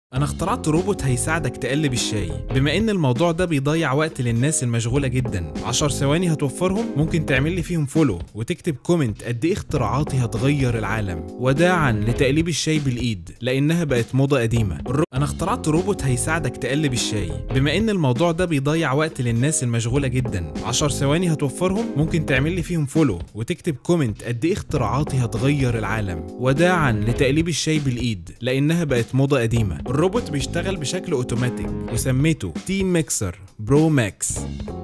أنا اخترعت روبوت هيساعدك تقلب الشاي. بما إن الموضوع ده بيضيع وقت للناس المشغولة جدا، 10 ثواني هتوفرهم ممكن تعمل لي فيهم فولو وتكتب كومنت قد إيه اختراعاتي هتغير العالم. وداعا لتقليب الشاي بالإيد لأنها بقت موضة قديمة. أنا اخترعت روبوت هيساعدك تقلب الشاي. بما إن الموضوع ده بيضيع وقت للناس المشغولة جدا، 10 ثواني هتوفرهم ممكن تعمل لي فيهم فولو وتكتب كومنت قد إيه اختراعاتي هتغير العالم. وداعا لتقليب الشاي بالإيد لأنها بقت موضة قديمة. الروبوت بيشتغل بشكل اوتوماتيك وسميته تي ميكسر برو ماكس.